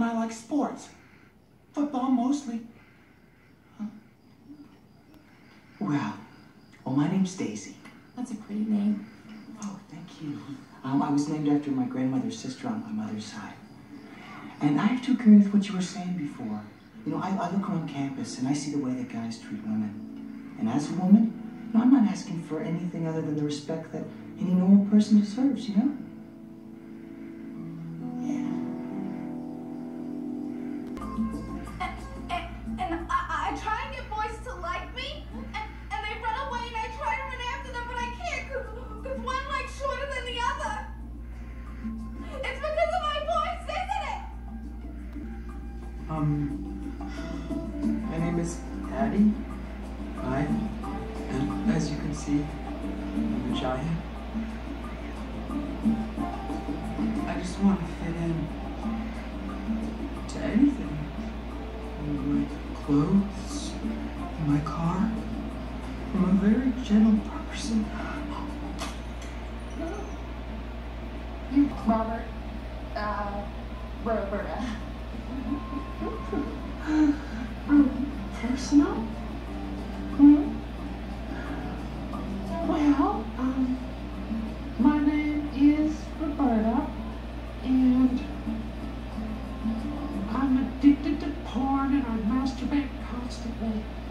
I like sports. Football mostly. Huh? Well, my name's Daisy. That's a pretty name. Oh, thank you. I was named after my grandmother's sister on my mother's side. And I have to agree with what you were saying before. You know, I look around campus and I see the way that guys treat women. And as a woman, you know, I'm not asking for anything other than the respect that any normal person deserves, you know? And I try and get boys to like me, and they run away, and I try to run after them, but I can't, because one leg's shorter than the other. It's because of my voice, isn't it? My name is Addie. And as you can see, I'm a giant. I just want to fit in to anything. My clothes, my car. I'm a very gentle person. You, Robert, Roberta. Personal? Well, my name is Roberta, and I'm addicted to porn and I masturbate constantly.